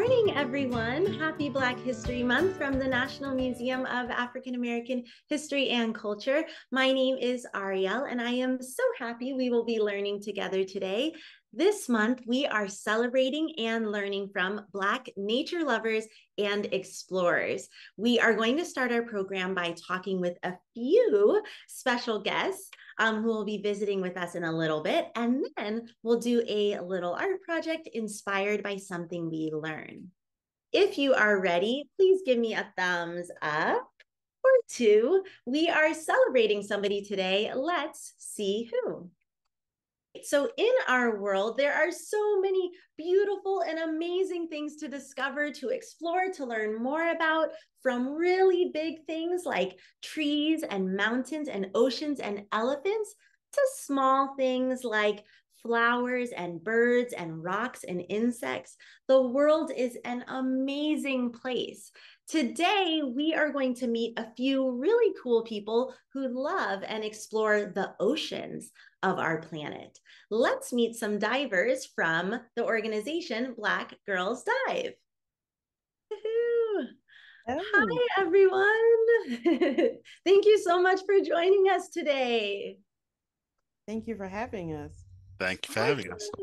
morning, everyone. Happy Black History Month from the National Museum of African American History and Culture. My name is Ariel, and I am so happy we will be learning together today. This month, we are celebrating and learning from Black nature lovers and explorers. We are going to start our program by talking with a few special guests who will be visiting with us in a little bit. And then we'll do a little art project inspired by something we learn. If you are ready, please give me a thumbs up or two. We are celebrating somebody today. Let's see who. So in our world, there are so many beautiful and amazing things to discover, to explore, to learn more about, from really big things like trees and mountains and oceans and elephants to small things like flowers and birds and rocks and insects. The world is an amazing place. Today, we are going to meet a few really cool people who love and explore the oceans of our planet. Let's meet some divers from the organization Black Girls Dive. Woohoo! Hi, everyone. Thank you so much for joining us today. Thank you for having us. Thank you for having us.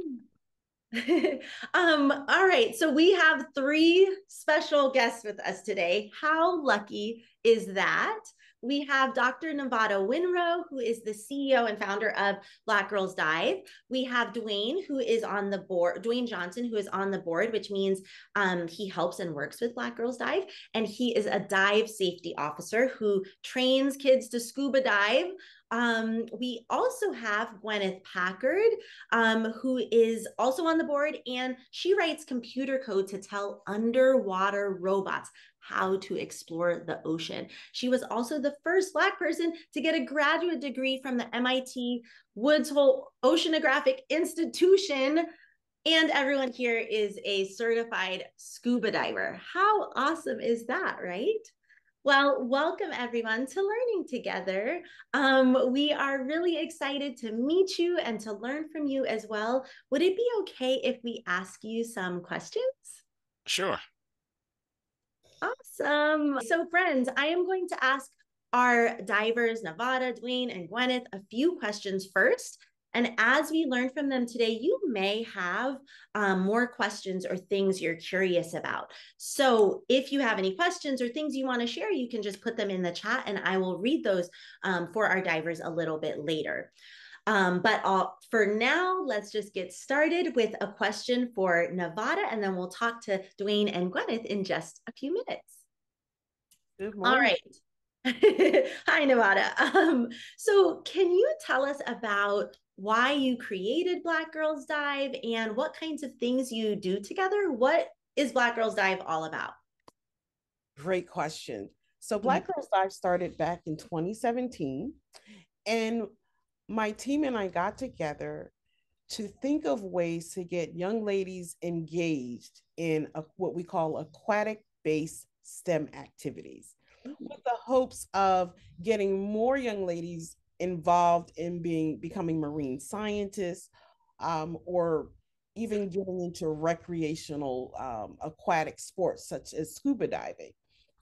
All right, so we have three special guests with us today. How lucky is that? We have Dr. Nevada Winrow, who is the CEO and founder of Black Girls Dive. We have Dwayne, who is on the board, Dwayne Johnson, who is on the board, which means he helps and works with Black Girls Dive. And he is a dive safety officer who trains kids to scuba dive. We also have Gwyneth Packard, who is also on the board, and she writes computer code to tell underwater robots how to explore the ocean. She was also the first Black person to get a graduate degree from the MIT Woods Hole Oceanographic Institution. And everyone here is a certified scuba diver. How awesome is that, right? Well, welcome everyone to Learning Together. We are really excited to meet you and to learn from you as well. Would it be okay if we ask you some questions? Sure. Awesome. So friends, I am going to ask our divers, Nevada, Dwayne, and Gwyneth, a few questions first. And as we learn from them today, you may have more questions or things you're curious about. So if you have any questions or things you want to share, you can just put them in the chat and I will read those for our divers a little bit later. For now, let's just get started with a question for Nevada, and then we'll talk to Dwayne and Gwyneth in just a few minutes. Good morning. All right. Hi, Nevada. So can you tell us about why you created Black Girls Dive and what kinds of things you do together? What is Black Girls Dive all about? Great question. So Black Girls Dive started back in 2017, and my team and I got together to think of ways to get young ladies engaged in what we call aquatic-based STEM activities, with the hopes of getting more young ladies involved in becoming marine scientists, or even getting into recreational aquatic sports such as scuba diving.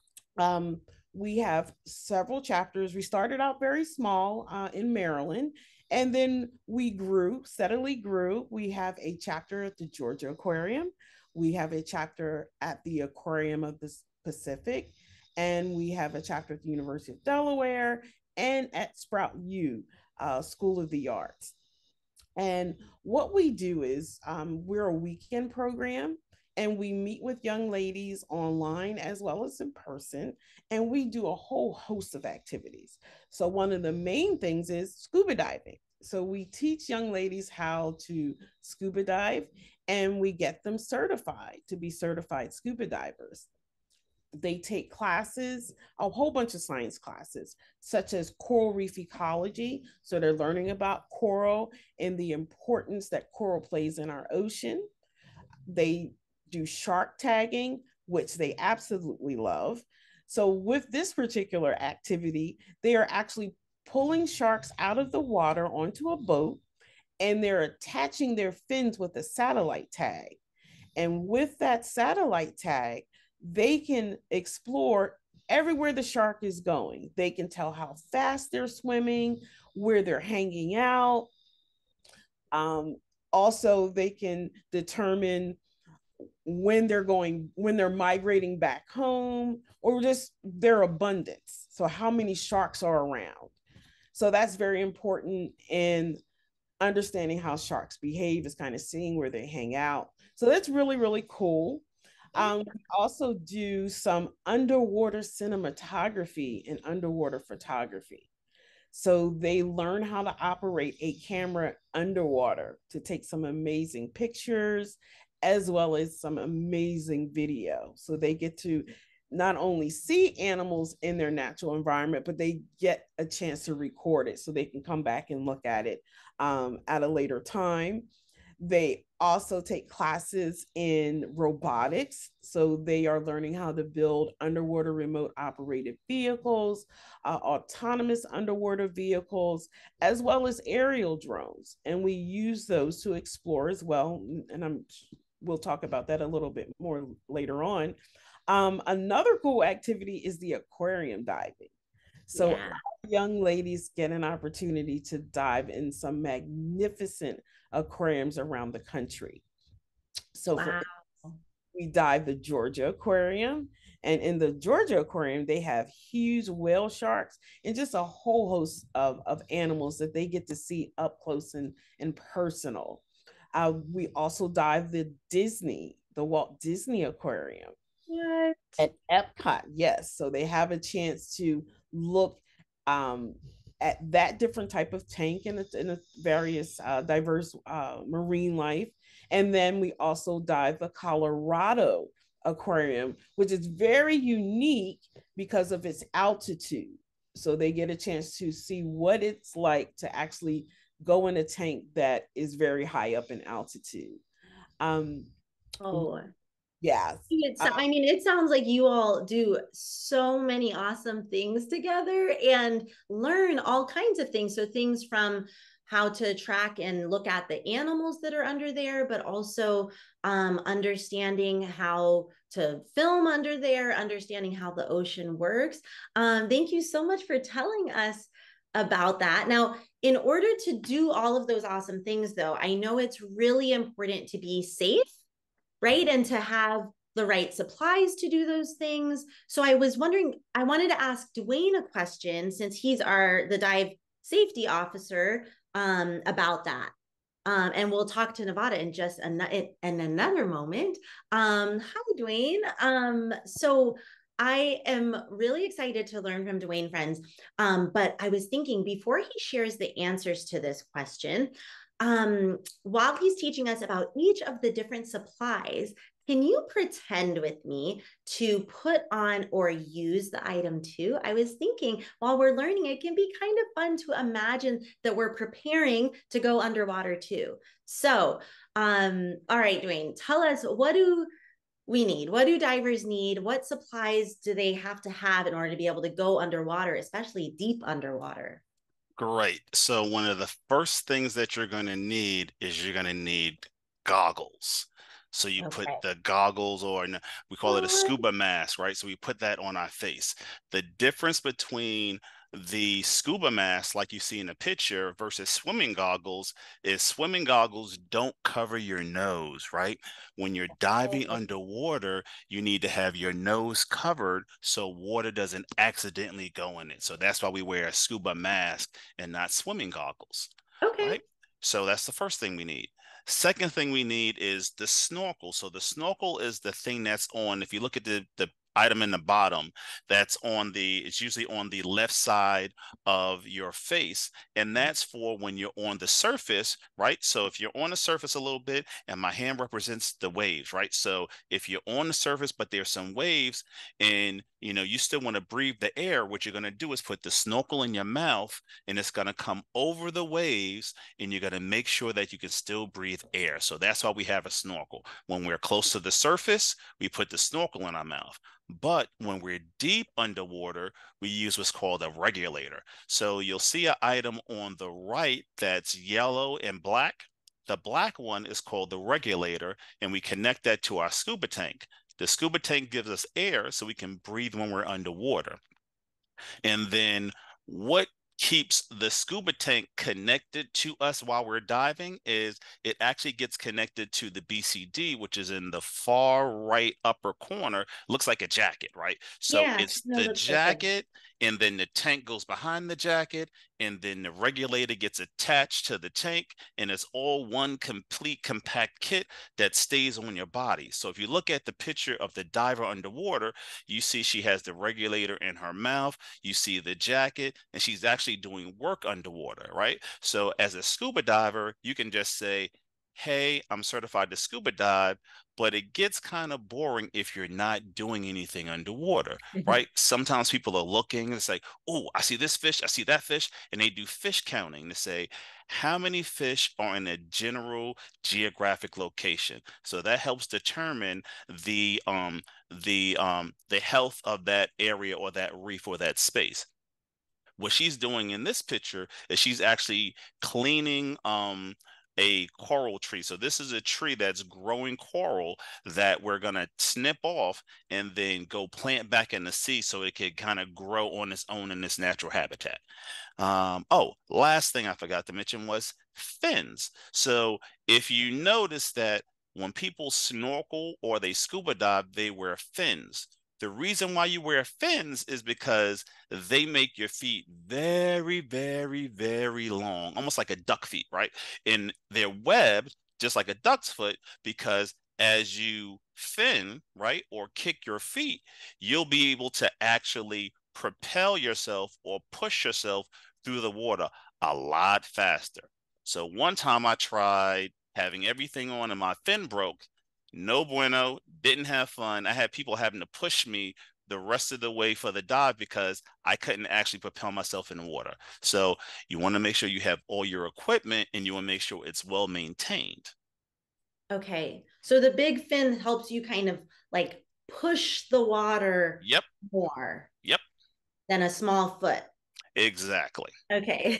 We have several chapters. We started out very small in Maryland, and then we steadily grew. We have a chapter at the Georgia Aquarium. We have a chapter at the Aquarium of the Pacific, and we have a chapter at the University of Delaware and at Sprout U, School of the Arts. And what we do is we're a weekend program, and we meet with young ladies online as well as in person, and we do a whole host of activities. So one of the main things is scuba diving. So we teach young ladies how to scuba dive, and we get them certified to be certified scuba divers. They take classes, a whole bunch of science classes, such as coral reef ecology. So they're learning about coral and the importance that coral plays in our ocean. They do shark tagging, which they absolutely love. So with this particular activity, they are actually pulling sharks out of the water onto a boat, and they're attaching their fins with a satellite tag. And with that satellite tag, they can explore everywhere the shark is going. They can tell how fast they're swimming, where they're hanging out. Also, they can determine when they're migrating back home, or just their abundance. So, how many sharks are around. So, that's very important in understanding how sharks behave, is kind of seeing where they hang out. So, that's really, really cool. We also do some underwater cinematography and underwater photography. So they learn how to operate a camera underwater to take some amazing pictures as well as some amazing video. So they get to not only see animals in their natural environment, but they get a chance to record it so they can come back and look at it at a later time. They also take classes in robotics. So they are learning how to build underwater remote operated vehicles, autonomous underwater vehicles, as well as aerial drones. And we use those to explore as well. And we'll talk about that a little bit more later on. Another cool activity is the aquarium diving. So young ladies get an opportunity to dive in some magnificent aquariums around the country. So we dive the Georgia Aquarium, and in the Georgia Aquarium, they have huge whale sharks and just a whole host of animals that they get to see up close and personal. We also dive the Walt Disney Aquarium. What? At Epcot, yes. So they have a chance to look at that different type of tank in a various diverse marine life. And then we also dive the Colorado Aquarium, which is very unique because of its altitude. So they get a chance to see what it's like to actually go in a tank that is very high up in altitude. Yes. I mean, it sounds like you all do so many awesome things together and learn all kinds of things. So things from how to track and look at the animals that are under there, but also understanding how to film under there, understanding how the ocean works. Thank you so much for telling us about that. Now, in order to do all of those awesome things, though, I know it's really important to be safe, right? And to have the right supplies to do those things. So I was wondering, I wanted to ask Dwayne a question since he's the dive safety officer about that. And we'll talk to Nevada in just in another moment. Hi, Dwayne. So I am really excited to learn from Dwayne, friends. But I was thinking before he shares the answers to this question, while he's teaching us about each of the different supplies, can you pretend with me to put on or use the item too? I was thinking while we're learning, it can be kind of fun to imagine that we're preparing to go underwater too. So, all right, Dwayne, tell us, what do we need? What do divers need? What supplies do they have to have in order to be able to go underwater, especially deep underwater? Great. So one of the first things that you're going to need is you're going to need goggles. So you put the goggles, or we call it a scuba mask, right? So we put that on our face. The difference between the scuba mask, like you see in the picture, versus swimming goggles is swimming goggles don't cover your nose, right? When you're diving underwater, you need to have your nose covered so water doesn't accidentally go in it. So that's why we wear a scuba mask and not swimming goggles, right? So that's the first thing we need. Second thing we need is the snorkel. So the snorkel is the thing that's on, if you look at the item in the bottom, it's usually on the left side of your face, and that's for when you're on the surface, right? So if you're on the surface a little bit, and my hand represents the waves, right? So if you're on the surface but there's some waves and you still want to breathe the air, what you're going to do is put the snorkel in your mouth, and it's going to come over the waves, and you're going to make sure that you can still breathe air. So that's why we have a snorkel. When we're close to the surface, we put the snorkel in our mouth. But when we're deep underwater, we use what's called a regulator. So you'll see an item on the right that's yellow and black. The black one is called the regulator, and we connect that to our scuba tank. The scuba tank gives us air so we can breathe when we're underwater. And then what keeps the scuba tank connected to us while we're diving is it actually gets connected to the BCD, which is in the far right upper corner. Looks like a jacket, right? So Yeah, it's no, the looks like it. jacket, and then the tank goes behind the jacket, and then the regulator gets attached to the tank, and it's all one complete compact kit that stays on your body. So if you look at the picture of the diver underwater, you see she has the regulator in her mouth, you see the jacket, and she's actually doing work underwater, right? So as a scuba diver, you can just say, hey, I'm certified to scuba dive, but it gets kind of boring if you're not doing anything underwater, right? Sometimes people are looking and say, oh, I see this fish, I see that fish, and they do fish counting to say, how many fish are in a general geographic location? So that helps determine the health of that area or that reef or that space. What she's doing in this picture is she's actually cleaning a coral tree. So this is a tree that's growing coral that we're gonna snip off and then go plant back in the sea so it can kind of grow on its own in this natural habitat. Oh, last thing I forgot to mention was fins. So if you notice that when people snorkel or they scuba dive, they wear fins. The reason why you wear fins is because they make your feet very, very, very long, almost like a duck feet, right? And they're webbed just like a duck's foot because as you fin, right, or kick your feet, you'll be able to actually propel yourself or push yourself through the water a lot faster. So one time I tried having everything on and my fin broke. No bueno, didn't have fun. I had people having to push me the rest of the way for the dive because I couldn't actually propel myself in the water. So you want to make sure you have all your equipment and you want to make sure it's well maintained. Okay. So the big fin helps you kind of like push the water Yep. more Yep. than a small foot. Exactly. Okay.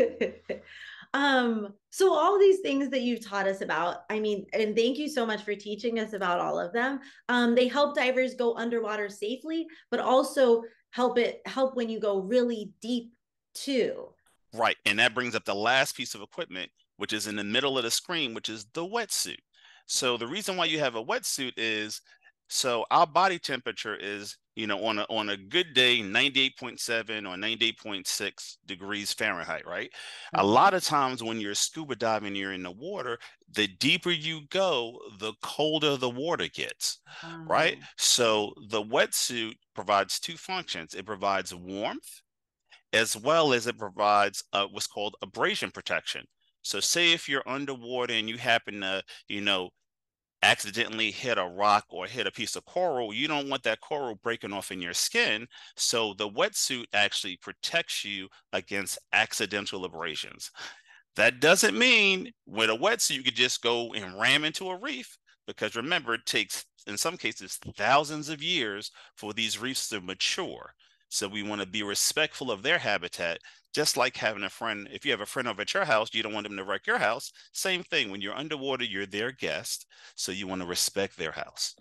So all these things that you've taught us about, I mean, and thank you so much for teaching us about all of them. They help divers go underwater safely, but also help when you go really deep too. Right. And that brings up the last piece of equipment, which is in the middle of the screen, which is the wetsuit. So the reason why you have a wetsuit is so our body temperature is, on a good day, 98.7 or 98.6 degrees Fahrenheit, right? A Okay. lot of times when you're scuba diving, you're in the water, the deeper you go, the colder the water gets, right? Wow. So the wetsuit provides two functions. It provides warmth as well as it provides what's called abrasion protection. So say if you're underwater and you happen to, accidentally hit a rock or hit a piece of coral, you don't want that coral breaking off in your skin. So the wetsuit actually protects you against accidental abrasions. That doesn't mean with a wetsuit you could just go and ram into a reef, because remember, it takes, in some cases, thousands of years for these reefs to mature. So we want to be respectful of their habitat, just like having a friend. If you have a friend over at your house, you don't want them to wreck your house. Same thing. When you're underwater, you're their guest. So you want to respect their house.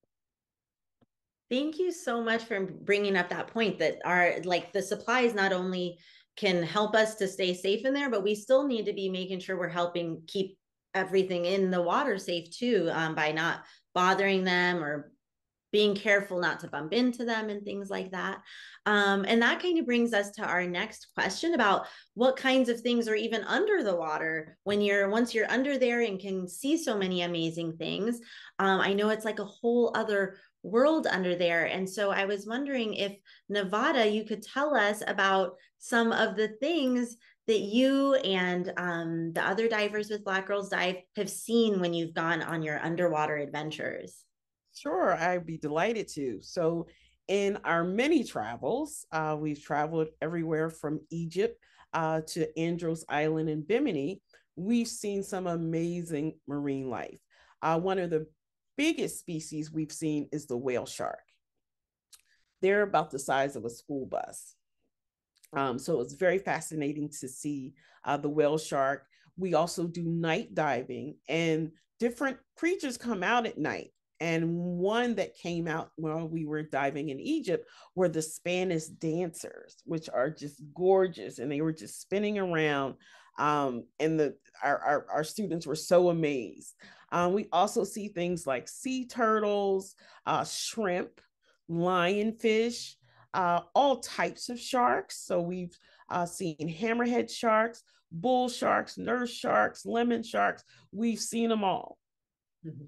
Thank you so much for bringing up that point that our like the supplies not only can help us to stay safe in there, but we still need to be making sure we're helping keep everything in the water safe too, by not bothering them or being careful not to bump into them and things like that. And that kind of brings us to our next question about what kinds of things are even under the water when once you're under there and can see so many amazing things. I know it's like a whole other world under there. And so I was wondering if Nevada, you could tell us about some of the things that you and the other divers with Black Girls Dive have seen when you've gone on your underwater adventures. Sure, I'd be delighted to. So, in our many travels, we've traveled everywhere from Egypt to Andros Island and Bimini. We've seen some amazing marine life. One of the biggest species we've seen is the whale shark. They're about the size of a school bus. So it was very fascinating to see the whale shark. We also do night diving, and different creatures come out at night. And one that came out while we were diving in Egypt were the Spanish dancers, which are just gorgeous. And they were just spinning around. And our students were so amazed. We also see things like sea turtles, shrimp, lionfish, all types of sharks. So we've seen hammerhead sharks, bull sharks, nurse sharks, lemon sharks. We've seen them all. Mm-hmm.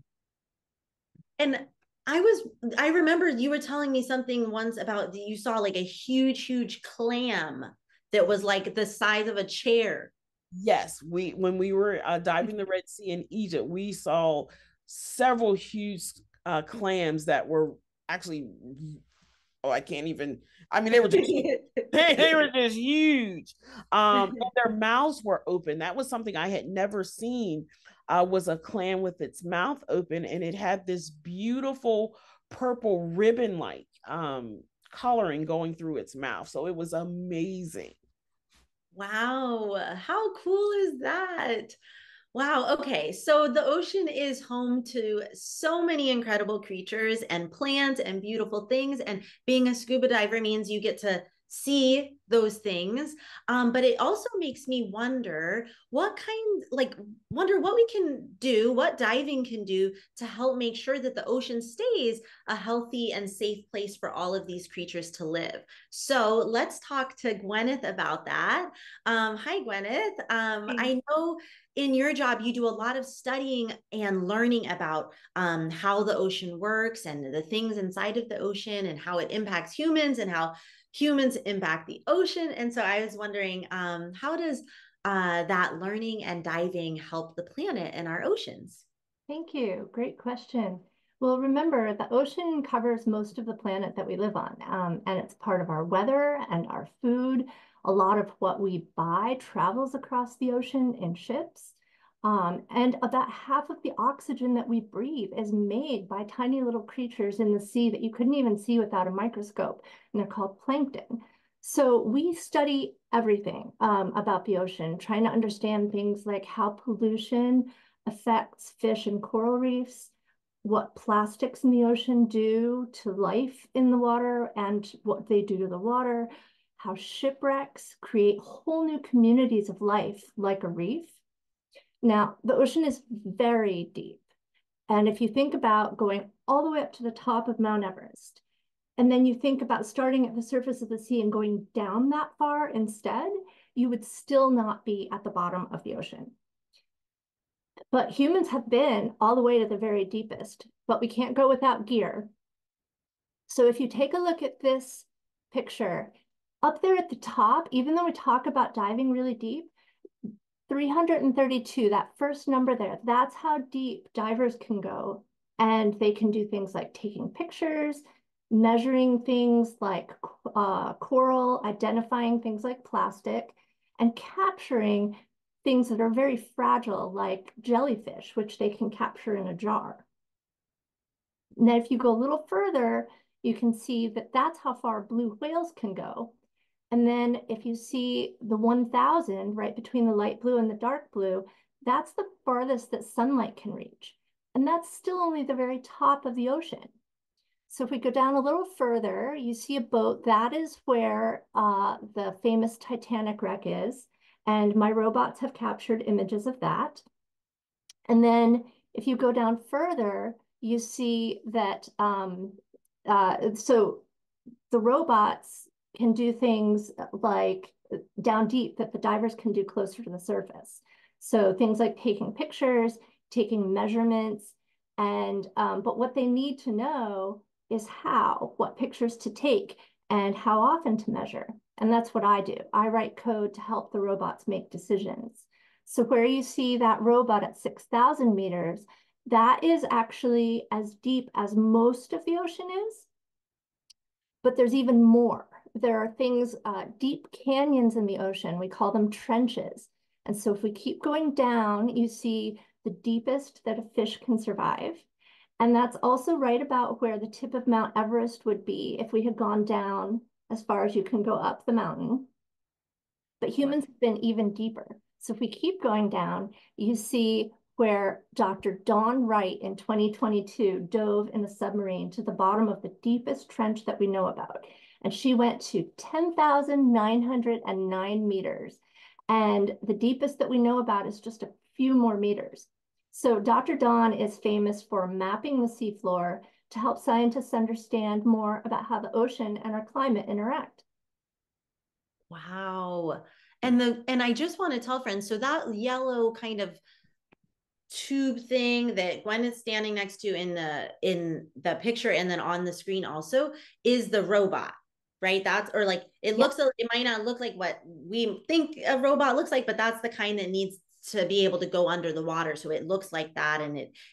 And I remember you were telling me something once about you saw like a huge clam that was like the size of a chair. Yes, when we were diving the Red Sea in Egypt, we saw several huge clams that were actually, oh, I can't even. I mean, they were just they were just huge. And their mouths were open. That was something I had never seen. Was a clam with its mouth open, and it had this beautiful purple ribbon-like coloring going through its mouth. So it was amazing. Wow, how cool is that? Wow. Okay. So the ocean is home to so many incredible creatures and plants and beautiful things. And being a scuba diver means you get to see those things. But it also makes me wonder wonder what we can do, what diving can do to help make sure that the ocean stays a healthy and safe place for all of these creatures to live. So let's talk to Gwyneth about that. Hi, Gwyneth. I know in your job, you do a lot of studying and learning about how the ocean works and the things inside of the ocean and how it impacts humans and how humans impact the ocean. And so I was wondering, how does that learning and diving help the planet and our oceans? Thank you. Great question. Well, remember, the ocean covers most of the planet that we live on, and it's part of our weather and our food. A lot of what we buy travels across the ocean in ships. And about half of the oxygen that we breathe is made by tiny little creatures in the sea that you couldn't even see without a microscope, and they're called plankton. So we study everything about the ocean, trying to understand things like how pollution affects fish and coral reefs, what plastics in the ocean do to life in the water and what they do to the water, how shipwrecks create whole new communities of life like a reef. Now, the ocean is very deep. And if you think about going all the way up to the top of Mount Everest, and then you think about starting at the surface of the sea and going down that far instead, you would still not be at the bottom of the ocean. But humans have been all the way to the very deepest, but we can't go without gear. So if you take a look at this picture, up there at the top, even though we talk about diving really deep, 332, that first number there, that's how deep divers can go. And they can do things like taking pictures, measuring things like coral, identifying things like plastic, and capturing things that are very fragile, like jellyfish, which they can capture in a jar. Now, if you go a little further, you can see that that's how far blue whales can go. And then if you see the 1000 right between the light blue and the dark blue, that's the farthest that sunlight can reach. And that's still only the very top of the ocean. So if we go down a little further, you see a boat. That is where the famous Titanic wreck is. And my robots have captured images of that. And then if you go down further, you see that, so the robots can do things like down deep that the divers can do closer to the surface. So things like taking pictures, taking measurements, and but what they need to know is what pictures to take and how often to measure. And that's what I do. I write code to help the robots make decisions. So where you see that robot at 6,000 meters, that is actually as deep as most of the ocean is, but there's even more. There are things, deep canyons in the ocean. We call them trenches. And so if we keep going down, you see the deepest that a fish can survive. And that's also right about where the tip of Mount Everest would be if we had gone down as far as you can go up the mountain. But humans have been even deeper. So if we keep going down, you see where Dr. Dawn Wright in 2022 dove in a submarine to the bottom of the deepest trench that we know about. And she went to 10,909 meters. And the deepest that we know about is just a few more meters. So Dr. Dawn is famous for mapping the seafloor to help scientists understand more about how the ocean and our climate interact. Wow. And I just want to tell friends, so that yellow kind of tube thing that Gwen is standing next to in the picture and then on the screen also is the robot, right? That's, or like it looks, it might not look like what we think a robot looks like, but that's the kind that needs to be able to go under the water. So it looks like that.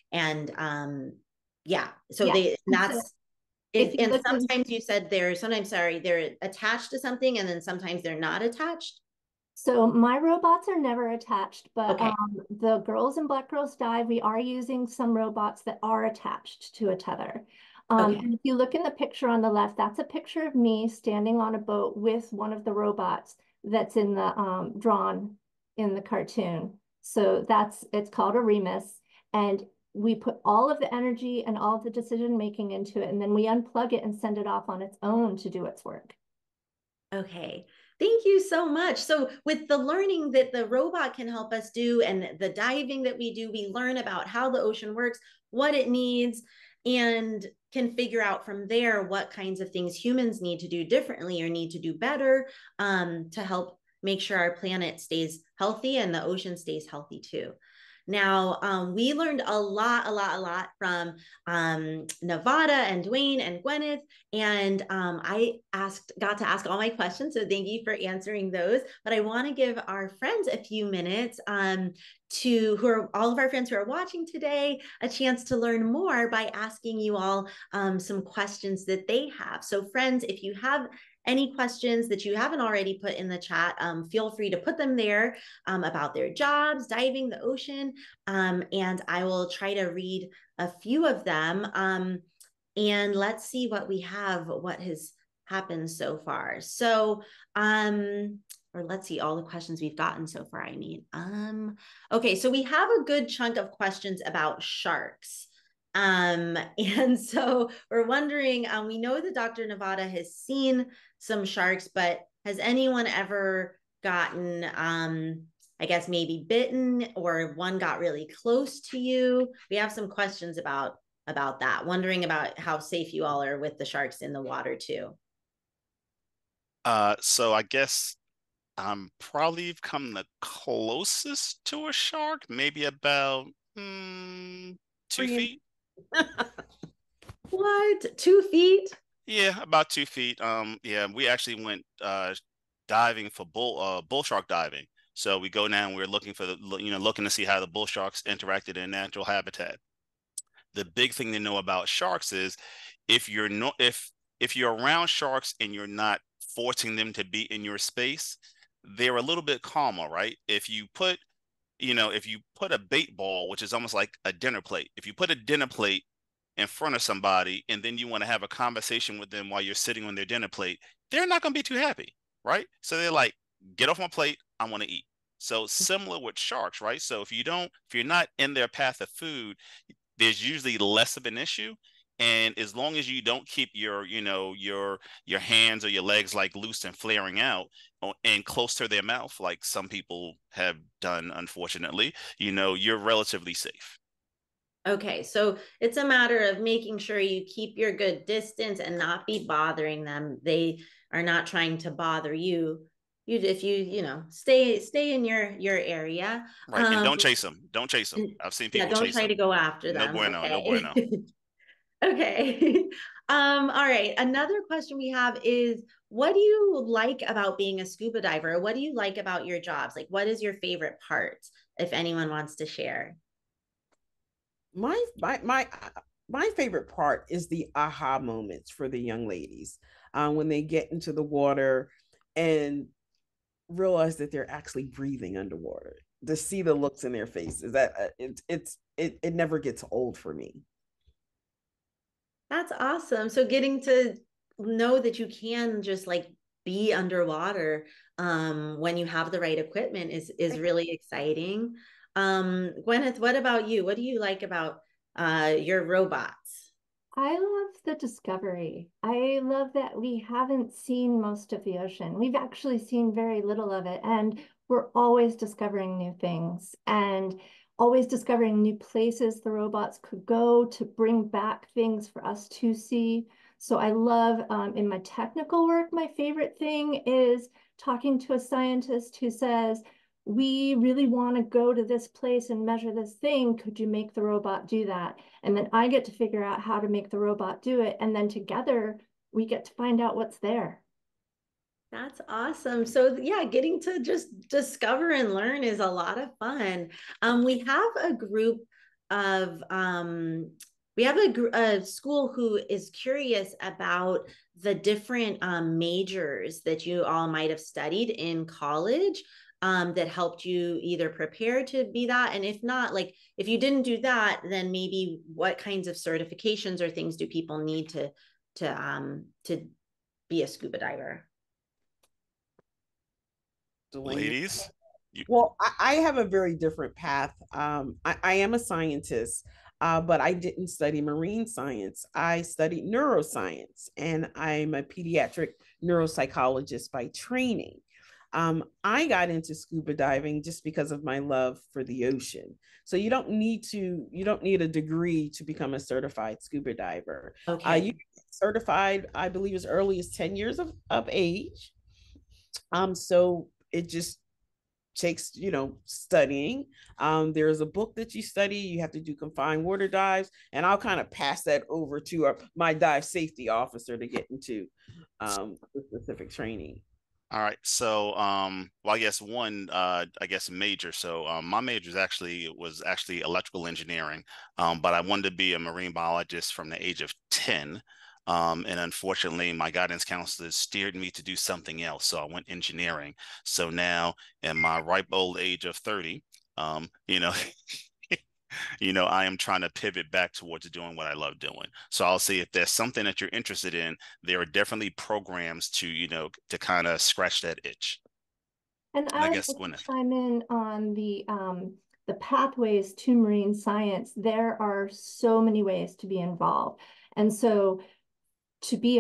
Yeah. So that's it. And sometimes you said they're attached to something and then sometimes they're not attached. So my robots are never attached, but the Girls and Black Girls Dive, we are using some robots that are attached to a tether. And if you look in the picture on the left, that's a picture of me standing on a boat with one of the robots that's in the drawn in the cartoon. So it's called a Remus, and we put all of the energy and all of the decision making into it, and then we unplug it and send it off on its own to do its work. Okay. Thank you so much. So with the learning that the robot can help us do and the diving that we do, we learn about how the ocean works, what it needs, and can figure out from there what kinds of things humans need to do differently or need to do better to help make sure our planet stays healthy and the ocean stays healthy too. Now, we learned a lot from Nevada and Dwayne and Gwyneth, and I got to ask all my questions, so thank you for answering those. But I want to give our friends a few minutes all of our friends who are watching today, a chance to learn more by asking you all some questions that they have. So friends, if you have any questions that you haven't already put in the chat, feel free to put them there about their jobs, diving, the ocean, and I will try to read a few of them. And let's see what we have, what has happened so far. So, or let's see all the questions we've gotten so far, I mean. Okay, so we have a good chunk of questions about sharks. And so we're wondering, we know that Dr. Nevada has seen some sharks, but has anyone ever gotten, I guess maybe bitten or one got really close to you? We have some questions about that, wondering about how safe you all are with the sharks in the water too. So I guess I'm probably come the closest to a shark, maybe about 2 feet. What? 2 feet? Yeah, about 2 feet. Yeah, we actually went diving for bull shark diving. So we go down, we're looking for looking to see how the bull sharks interacted in natural habitat. The big thing to know about sharks is if you're around sharks and you're not forcing them to be in your space, they're a little bit calmer, right? If you put a bait ball, which is almost like a dinner plate, if you put a dinner plate in front of somebody and then you want to have a conversation with them while you're sitting on their dinner plate, they're not going to be too happy, right? So they're like, get off my plate, I want to eat. So similar with sharks, right? So if you're not in their path of food, there's usually less of an issue. And as long as you don't keep your hands or your legs like loose and flaring out and close to their mouth, like some people have done, unfortunately, you're relatively safe. Okay, so it's a matter of making sure you keep your good distance and not be bothering them. They are not trying to bother you. If you stay in your area. Right, and don't chase them. Don't chase them. I've seen people don't chase try them. to go after No them. bueno, Okay. no bueno. Okay. All right. Another question we have is, what do you like about being a scuba diver? What do you like about your jobs? Like, what is your favorite part, if anyone wants to share? My favorite part is the aha moments for the young ladies when they get into the water and realize that they're actually breathing underwater. To see the looks in their faces, that it never gets old for me. That's awesome. So getting to know that you can just like be underwater when you have the right equipment is really exciting. Gwyneth, what about you? What do you like about your robots? I love the discovery. I love that we haven't seen most of the ocean. We've actually seen very little of it, and we're always discovering new things and always discovering new places the robots could go to bring back things for us to see. So I love, in my technical work, my favorite thing is talking to a scientist who says, we really want to go to this place and measure this thing. Could you make the robot do that? And then I get to figure out how to make the robot do it. And then together we get to find out what's there. That's awesome. So yeah, getting to just discover and learn is a lot of fun. We have a group of we have a school who is curious about the different majors that you all might have studied in college that helped you either prepare to be that, and if not, like if you didn't do that, then maybe what kinds of certifications or things do people need to be a scuba diver? Ladies? Well, I have a very different path. I am a scientist, but I didn't study marine science. I studied neuroscience, and I'm a pediatric neuropsychologist by training. I got into scuba diving just because of my love for the ocean. So you don't need a degree to become a certified scuba diver. Okay. You get certified, I believe, as early as 10 years of age. So it just takes studying. There's a book that you study. You have to do confined water dives, and I'll kind of pass that over to my dive safety officer to get into the specific training. All right. So, well, I guess major. So, my major was actually electrical engineering. But I wanted to be a marine biologist from the age of 10. And unfortunately, my guidance counselor steered me to do something else. So I went engineering. So now in my ripe old age of 30, I am trying to pivot back towards doing what I love doing. So I'll say if there's something that you're interested in, there are definitely programs to kind of scratch that itch. And And I I would guess like to Gwyneth. chime in on the pathways to marine science. There are so many ways to be involved. And so to be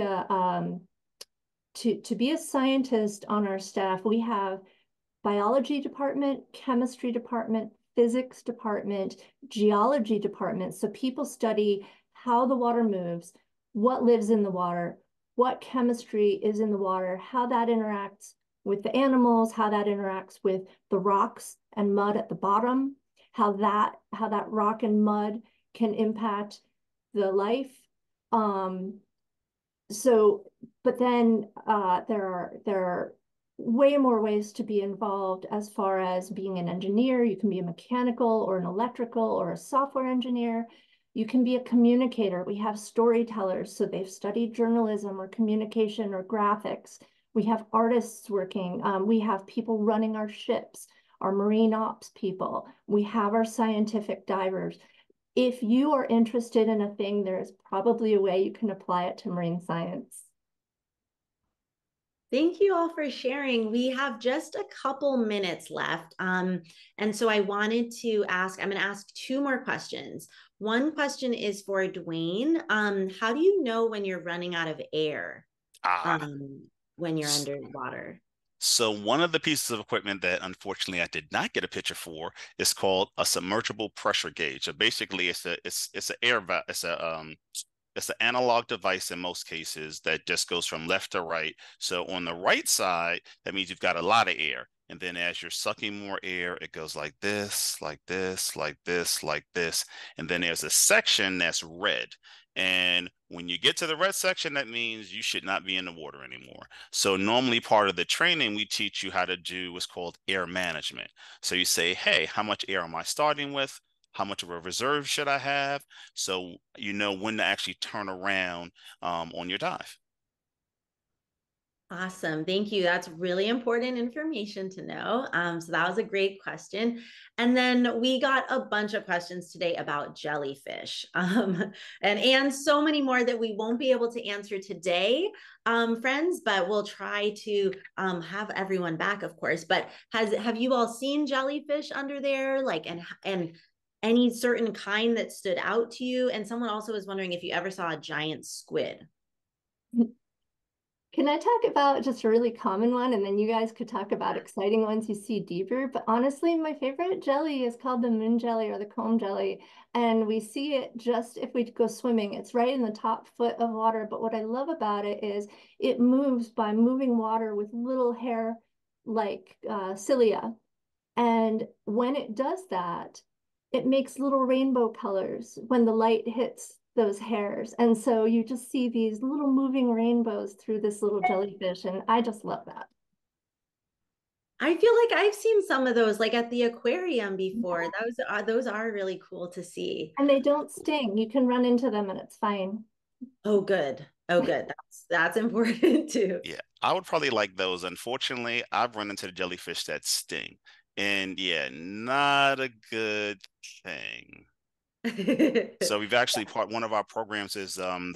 to be a scientist on our staff, we have biology department, chemistry department, physics department, geology department. So people study how the water moves, what lives in the water, what chemistry is in the water, how that interacts with the animals, how that interacts with the rocks and mud at the bottom, how that rock and mud can impact the life. So, but then there are way more ways to be involved as far as being an engineer. You can be a mechanical or an electrical or a software engineer. You can be a communicator. We have storytellers, so they've studied journalism or communication or graphics. We have artists working. We have people running our ships, our marine ops people. We have our scientific divers. If you are interested in a thing, there's probably a way you can apply it to marine science. Thank you all for sharing. We have just a couple minutes left. And so I wanted to ask, I'm going to ask two more questions. One question is for Dwayne. How do you know when you're running out of air when you're underwater? So one of the pieces of equipment that unfortunately I did not get a picture for is called a submergible pressure gauge. So basically it's an air valve. It's an analog device in most cases that just goes from left to right. So on the right side, that means you've got a lot of air. And then as you're sucking more air, it goes like this, like this, like this, like this. And then there's a section that's red. And when you get to the red section, that means you should not be in the water anymore. So normally part of the training, we teach you how to do what's called air management. So you say, hey, how much air am I starting with? How much of a reserve should I have? So you know when to actually turn around on your dive. Awesome. Thank you. That's really important information to know. So that was a great question. And then we got a bunch of questions today about jellyfish, and so many more that we won't be able to answer today, friends, but we'll try to have everyone back, of course. But have you all seen jellyfish under there? Like, and any certain kind that stood out to you? And someone also was wondering if you ever saw a giant squid. Can I talk about just a really common one, and then you guys could talk about exciting ones you see deeper? But honestly, my favorite jelly is called the moon jelly or the comb jelly. And we see it just if we go swimming. It's right in the top foot of water. But what I love about it is it moves by moving water with little hair like cilia. And when it does that, it makes little rainbow colors when the light hits those hairs. And so you just see these little moving rainbows through this little jellyfish. And I just love that. I feel like I've seen some of those like at the aquarium before. Yeah. Those are really cool to see. And they don't sting. You can run into them and it's fine. Oh, good. Oh, good. That's important too. Yeah, I would probably like those. Unfortunately, I've run into the jellyfish that sting. And yeah, not a good thing. So we've actually one of our programs is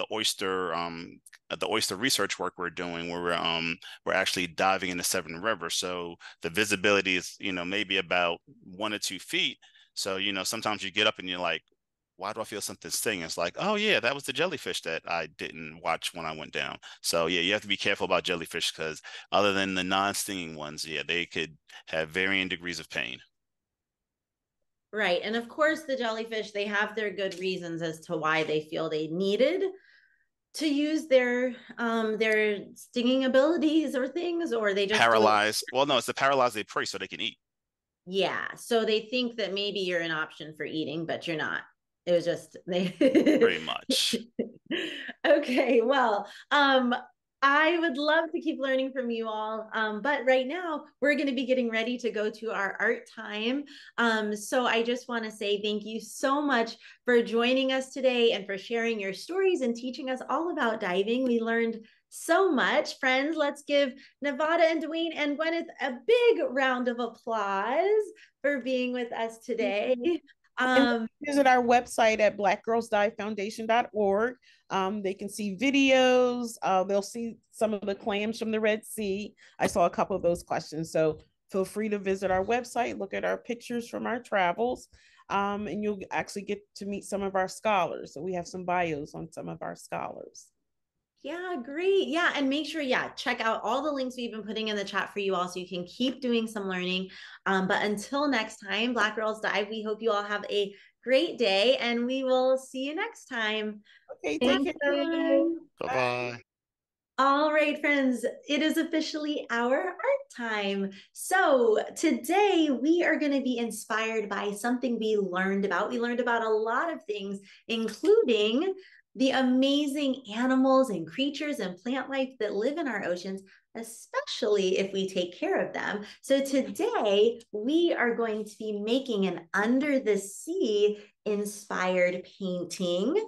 the oyster research work we're doing where we're actually diving in the Seven Rivers. So the visibility is, maybe about 1 or 2 feet. So, sometimes you get up and you're like, why do I feel something sting? It's like, oh yeah, that was the jellyfish that I didn't watch when I went down. So yeah, you have to be careful about jellyfish because other than the non-stinging ones, yeah, they could have varying degrees of pain. Right. And of course, the jellyfish, they have their good reasons as to why they feel they needed to use their stinging abilities or things, or they just don't. Paralyzed. Well, no, it's the paralyzed they prey so they can eat. Yeah. So they think that maybe you're an option for eating, but you're not. It was just they Pretty much. Okay, well, I would love to keep learning from you all, but right now we're going to be getting ready to go to our art time. So I just want to say thank you so much for joining us today and for sharing your stories and teaching us all about diving. We learned so much. Friends, let's give Nevada and Dwayne and Gwyneth a big round of applause for being with us today. Visit our website at blackgirlsdivefoundation.org. They can see videos. They'll see some of the clams from the Red Sea. I saw a couple of those questions. So feel free to visit our website, look at our pictures from our travels, and you'll actually get to meet some of our scholars. So we have some bios on some of our scholars. Yeah, great. Yeah. And make sure, check out all the links we've been putting in the chat for you all so you can keep doing some learning. But until next time, Black Girls Dive, we hope you all have a great day and we will see you next time. Okay, thank you. Bye-bye. All right, friends, it is officially our art time. So today we are going to be inspired by something we learned about. We learned about a lot of things, including the amazing animals and creatures and plant life that live in our oceans, especially if we take care of them. So today we are going to be making an under the sea inspired painting.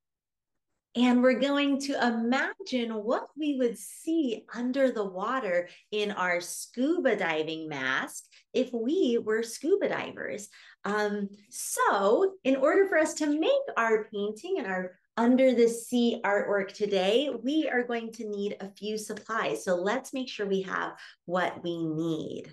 And we're going to imagine what we would see under the water in our scuba diving mask if we were scuba divers. So in order for us to make our painting and our under the sea artwork today, we are going to need a few supplies. So let's make sure we have what we need.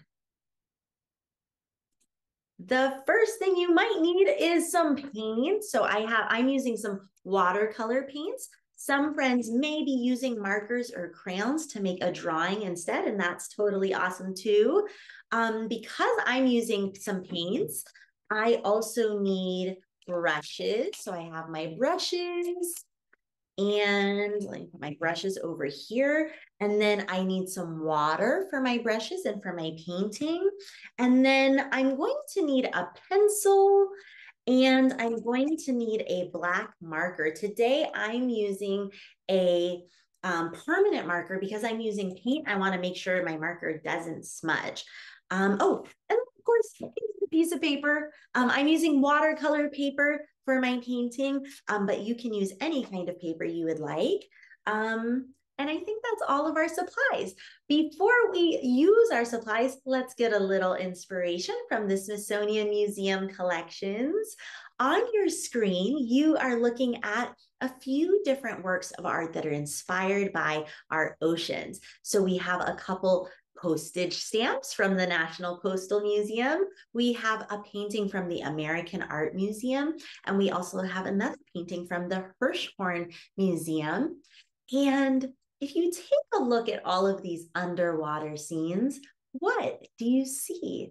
The first thing you might need is some paint. So I'm using some watercolor paints. Some friends may be using markers or crayons to make a drawing instead, and that's totally awesome too. Because I'm using some paints, I also need brushes. So I have my brushes. And let me put my brushes over here. And then I need some water for my brushes and for my painting. And then I'm going to need a pencil and I'm going to need a black marker. Today I'm using a permanent marker because I'm using paint. I want to make sure my marker doesn't smudge. And of course, a piece of paper. I'm using watercolor paper for my painting, but you can use any kind of paper you would like. And I think that's all of our supplies. Before we use our supplies, let's get a little inspiration from the Smithsonian Museum collections. On your screen, you are looking at a few different works of art that are inspired by our oceans. So we have a couple postage stamps from the National Postal Museum. We have a painting from the American Art Museum, and we also have another painting from the Hirshhorn Museum. And if you take a look at all of these underwater scenes, what do you see?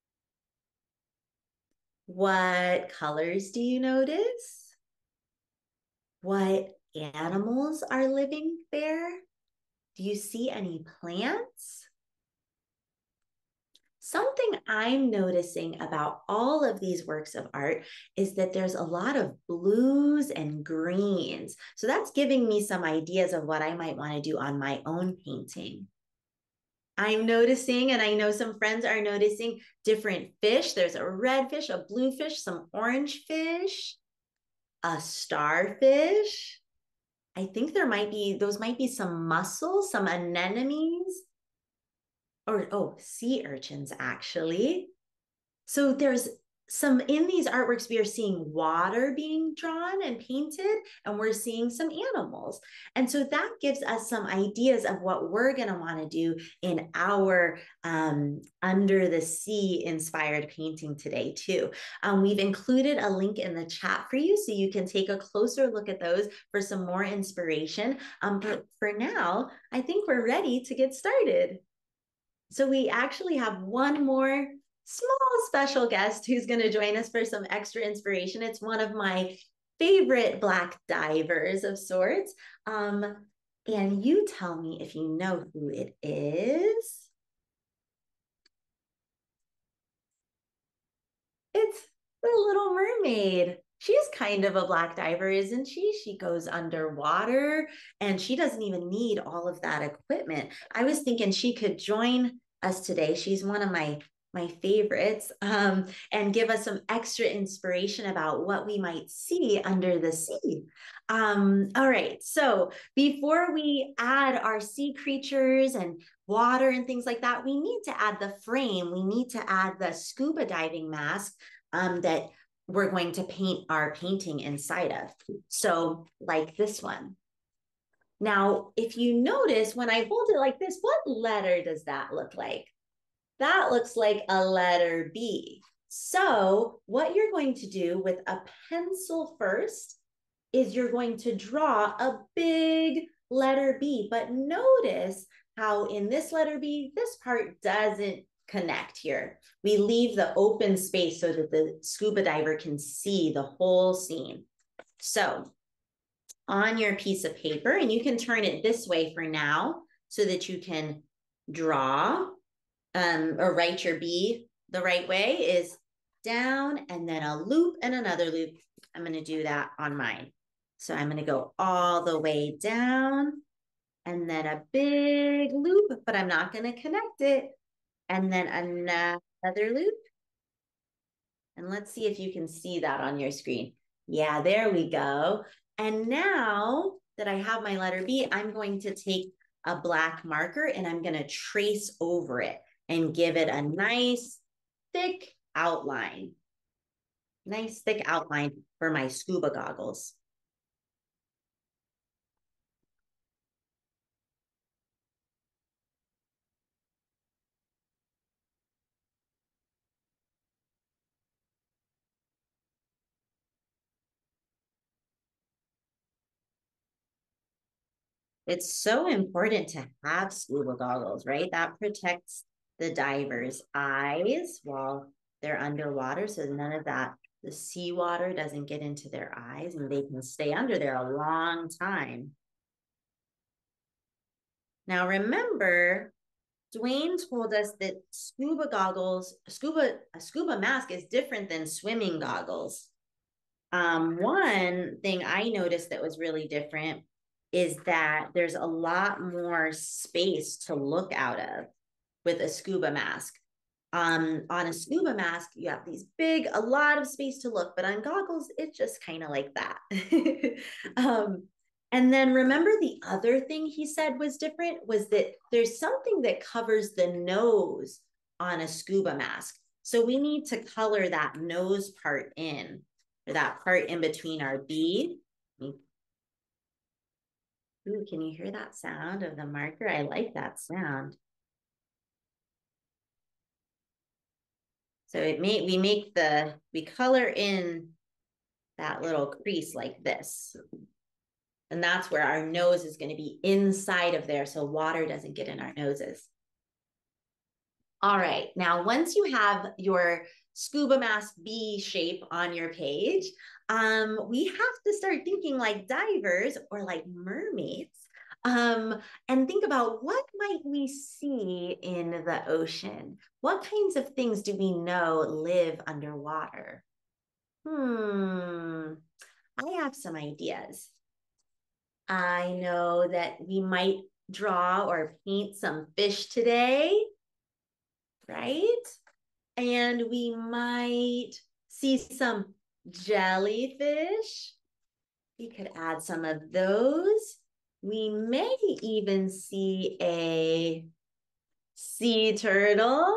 What colors do you notice? What animals are living there? Do you see any plants? Something I'm noticing about all of these works of art is that there's a lot of blues and greens. So that's giving me some ideas of what I might want to do on my own painting. I'm noticing, and I know some friends are noticing, different fish. There's a red fish, a blue fish, some orange fish, a starfish. I think those might be some mussels, some anemones, or sea urchins actually. So there's some in these artworks, we are seeing water being drawn and painted, and we're seeing some animals. And so that gives us some ideas of what we're going to want to do in our under the sea inspired painting today too. We've included a link in the chat for you so you can take a closer look at those for some more inspiration. But for now, I think we're ready to get started. So we actually have one more small special guest who's going to join us for some extra inspiration. It's one of my favorite Black divers of sorts. And you tell me if you know who it is. It's the Little Mermaid. She's kind of a Black diver, isn't she? She goes underwater and she doesn't even need all of that equipment. I was thinking she could join us today. She's one of my favorites, and give us some extra inspiration about what we might see under the sea. All right, so before we add our sea creatures and water and things like that, we need to add the frame. We need to add the scuba diving mask that we're going to paint our painting inside of. So like this one. Now, if you notice, when I hold it like this, what letter does that look like? That looks like a letter B. So what you're going to do with a pencil first is you're going to draw a big letter B. But notice how in this letter B, this part doesn't connect here. We leave the open space so that the scuba diver can see the whole scene. So on your piece of paper, and you can turn it this way for now so that you can draw or write your B the right way, is down and then a loop and another loop. I'm going to do that on mine. So I'm going to go all the way down and then a big loop, but I'm not going to connect it. And then another loop. And let's see if you can see that on your screen. Yeah, there we go. And now that I have my letter B, I'm going to take a black marker and I'm going to trace over it and give it a nice thick outline. Nice thick outline for my scuba goggles. It's so important to have scuba goggles, right? That protects the diver's eyes while they're underwater, so none of that, the seawater doesn't get into their eyes and they can stay under there a long time. Now remember, Dwayne told us that scuba goggles, a scuba mask is different than swimming goggles. One thing I noticed that was really different is that there's a lot more space to look out of with a scuba mask. On a scuba mask, you have these big, a lot of space to look, but on goggles, it's just kind of like that. And then remember the other thing he said was different was that there's something that covers the nose on a scuba mask. So we need to color that nose part in, or that part in between our bead. Ooh, can you hear that sound of the marker? I like that sound. So we color in that little crease like this. And that's where our nose is going to be inside of there so water doesn't get in our noses. All right, now once you have your scuba mask B shape on your page, we have to start thinking like divers or like mermaids, and think about what might we see in the ocean? What kinds of things do we know live underwater? I have some ideas. I know that we might draw or paint some fish today, right? And we might see some jellyfish. We could add some of those. We may even see a sea turtle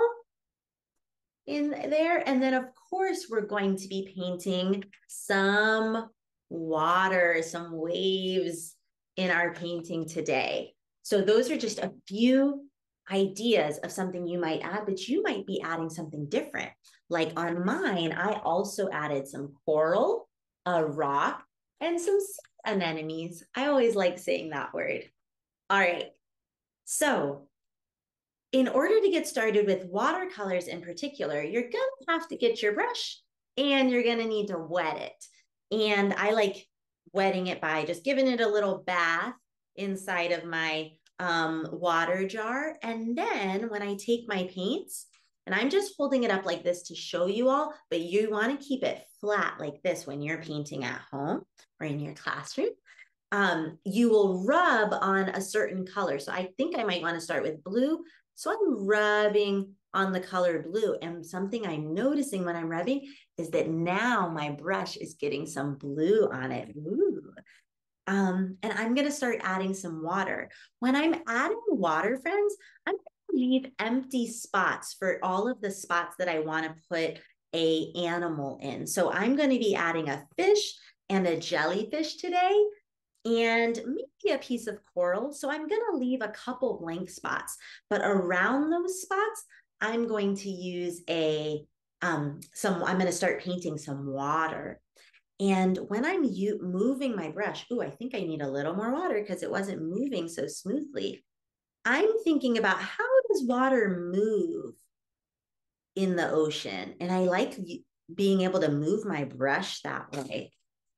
in there. And then, of course, we're going to be painting some water, some waves in our painting today. So those are just a few ideas of something you might add, but you might be adding something different. Like on mine, I also added some coral, a rock, and some sea anemones. I always like saying that word. All right. So in order to get started with watercolors in particular, you're going to have to get your brush and you're going to need to wet it. And I like wetting it by just giving it a little bath inside of my water jar. And then when I take my paints, and I'm just holding it up like this to show you all, but you want to keep it flat like this when you're painting at home or in your classroom. You will rub on a certain color. So I think I might want to start with blue. So I'm rubbing on the color blue. And something I'm noticing when I'm rubbing is that now my brush is getting some blue on it. Ooh. And I'm going to start adding some water. When I'm adding water, friends, I'm going to leave empty spots for all of the spots that I want to put a animal in. So I'm going to be adding a fish and a jellyfish today, and maybe a piece of coral. So I'm going to leave a couple blank spots, but around those spots, I'm going to use I'm going to start painting some water. And when I'm moving my brush, I think I need a little more water because it wasn't moving so smoothly. I'm thinking about how does water move in the ocean? And I like being able to move my brush that way.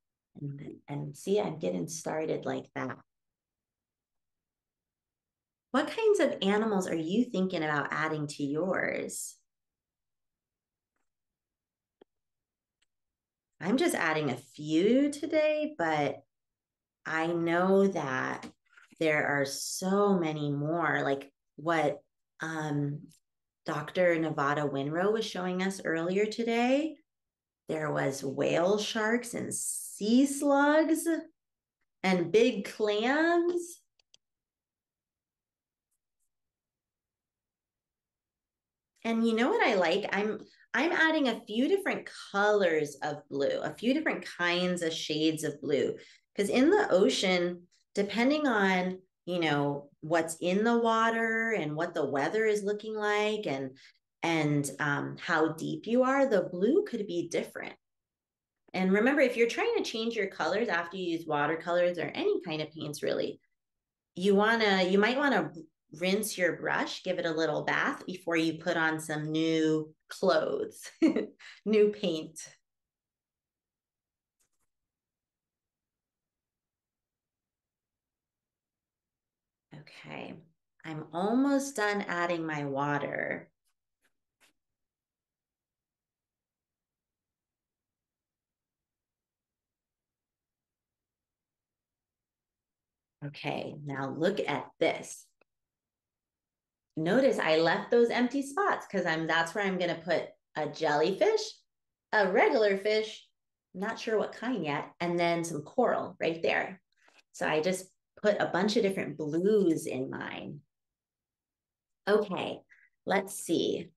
And see, I'm getting started like that. What kinds of animals are you thinking about adding to yours? I'm just adding a few today, but I know that there are so many more, like what Dr. Nevada Winrow was showing us earlier today. There was whale sharks and sea slugs and big clams. And you know what I like? I'm adding a few different colors of blue, a few different kinds of shades of blue. Because in the ocean, depending on, what's in the water and what the weather is looking like and how deep you are, the blue could be different. And remember, if you're trying to change your colors after you use watercolors or any kind of paints, really, you might want to rinse your brush, give it a little bath before you put on some new clothes, new paint. Okay, I'm almost done adding my water. Okay, now look at this. Notice I left those empty spots because that's where I'm going to put a jellyfish, a regular fish, not sure what kind yet, and then some coral right there. So I just put a bunch of different blues in mine. Okay, let's see.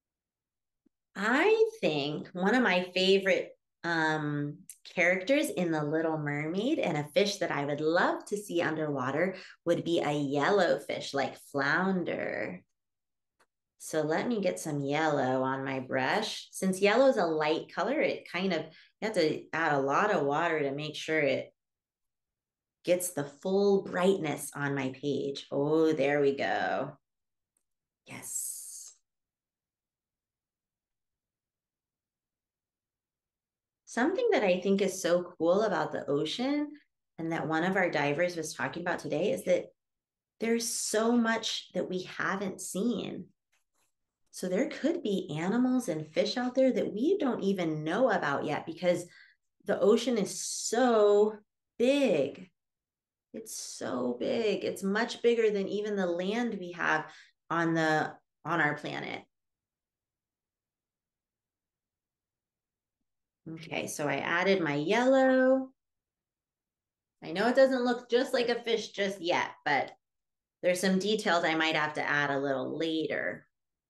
I think one of my favorite characters in The Little Mermaid and a fish that I would love to see underwater would be a yellow fish like flounder. So let me get some yellow on my brush. Since yellow is a light color, it kind of, you have to add a lot of water to make sure it gets the full brightness on my page. Oh, there we go. Yes. Something that I think is so cool about the ocean and that one of our divers was talking about today is that there's so much that we haven't seen. So there could be animals and fish out there that we don't even know about yet because the ocean is so big. It's so big. It's much bigger than even the land we have on our planet. Okay, so I added my yellow. I know it doesn't look just like a fish just yet, but there's some details I might have to add a little later.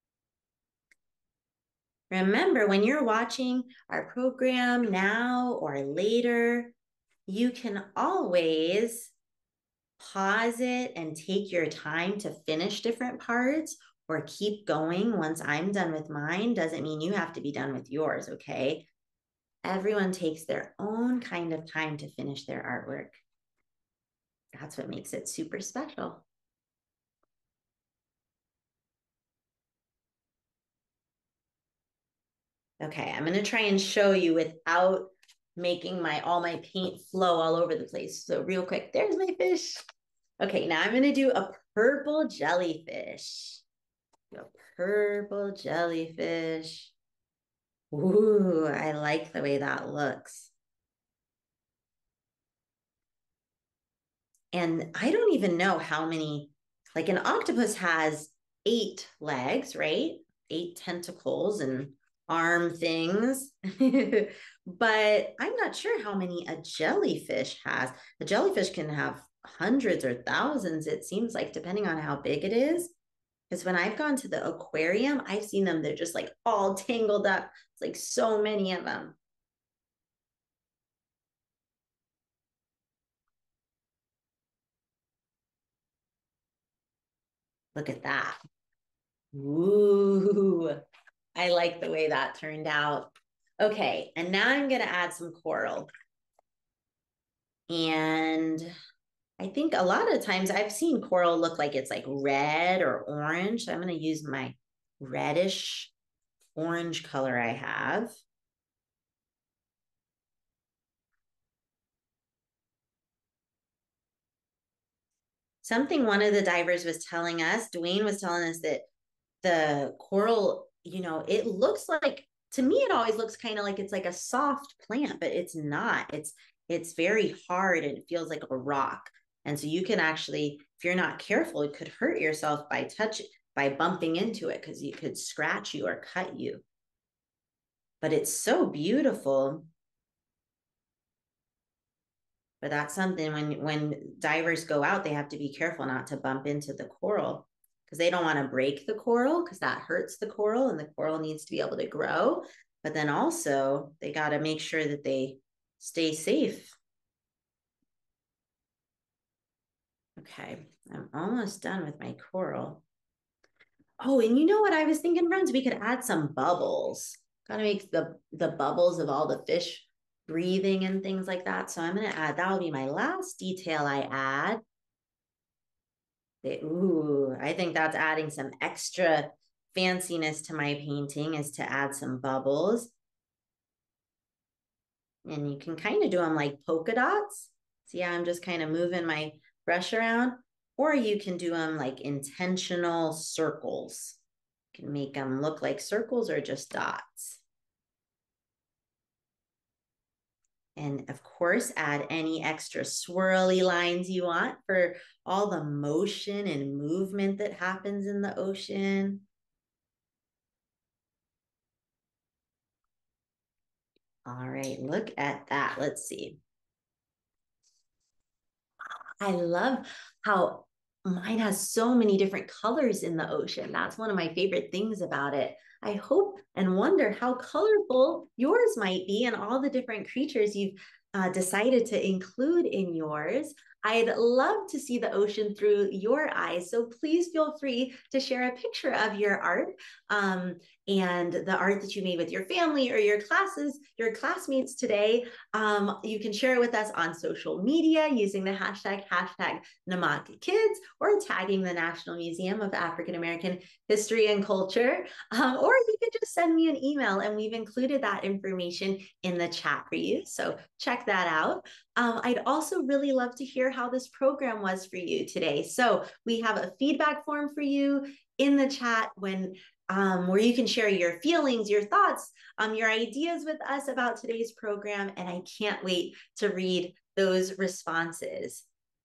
Remember, when you're watching our program now or later, you can always pause it and take your time to finish different parts or keep going. Once I'm done with mine, doesn't mean you have to be done with yours, okay? Everyone takes their own kind of time to finish their artwork. That's what makes it super special. Okay, I'm gonna try and show you without making all my paint flow all over the place. So real quick, there's my fish. Okay, now I'm gonna do a purple jellyfish. A purple jellyfish. Ooh, I like the way that looks. And I don't even know how many, like an octopus has 8 legs, right? 8 tentacles and arm things. But I'm not sure how many a jellyfish has. A jellyfish can have hundreds or thousands, it seems like, depending on how big it is. Because when I've gone to the aquarium, I've seen them, they're just like all tangled up. It's like so many of them. Look at that. Ooh, I like the way that turned out. Okay, and now I'm gonna add some coral. And I think a lot of times I've seen coral look like it's like red or orange. So I'm gonna use my reddish orange color I have. Something one of the divers was telling us, Dwayne was telling us that the coral, it looks like, to me, it always looks kind of like it's like a soft plant, but it's not. It's very hard and it feels like a rock. And so you can actually, if you're not careful, it could hurt yourself by bumping into it because you could scratch you or cut you. But it's so beautiful. But that's something when divers go out, they have to be careful not to bump into the coral because they don't want to break the coral because that hurts the coral and the coral needs to be able to grow. But then also they got to make sure that they stay safe. Okay, I'm almost done with my coral. Oh, and you know what I was thinking, friends? We could add some bubbles. Got to make the bubbles of all the fish breathing and things like that. So I'm going to add, that will be my last detail I add. Ooh, I think that's adding some extra fanciness to my painting is to add some bubbles. And you can kind of do them like polka dots. See how I'm just kind of moving my brush around? Or you can do them like intentional circles. You can make them look like circles or just dots. And of course, add any extra swirly lines you want for all the motion and movement that happens in the ocean. All right, look at that. Let's see. I love how mine has so many different colors in the ocean. That's one of my favorite things about it. I hope and wonder how colorful yours might be and all the different creatures you've decided to include in yours. I'd love to see the ocean through your eyes. So please feel free to share a picture of your art and the art that you made with your family or your classmates today. You can share it with us on social media using the hashtag NMAAHC or tagging the National Museum of African American History and Culture. Or you can just send me an email and we've included that information in the chat for you. So check that out. I'd also really love to hear how this program was for you today. So we have a feedback form for you in the chat where you can share your feelings, your thoughts, your ideas with us about today's program. And I can't wait to read those responses.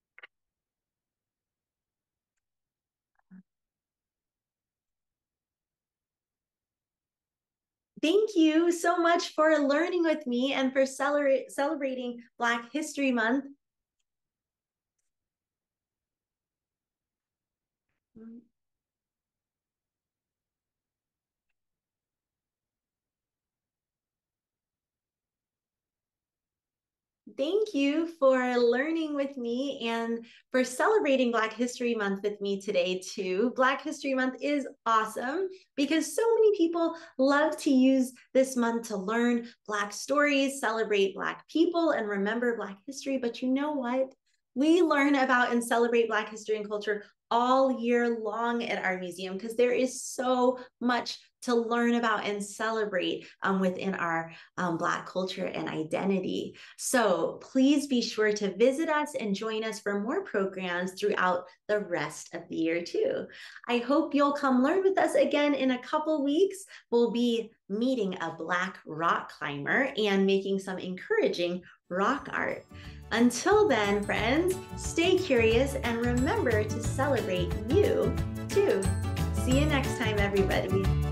Thank you so much for learning with me and for celebrating Black History Month. Thank you for learning with me and for celebrating Black History Month with me today too. Black History Month is awesome because so many people love to use this month to learn Black stories, celebrate Black people, and remember Black history. But you know what? We learn about and celebrate Black history and culture all year long at our museum because there is so much to learn about and celebrate within our Black culture and identity. So please be sure to visit us and join us for more programs throughout the rest of the year too. I hope you'll come learn with us again in a couple weeks. We'll be meeting a Black rock climber and making some encouraging rock art. Until then, friends, stay curious and remember to celebrate you too. See you next time, everybody.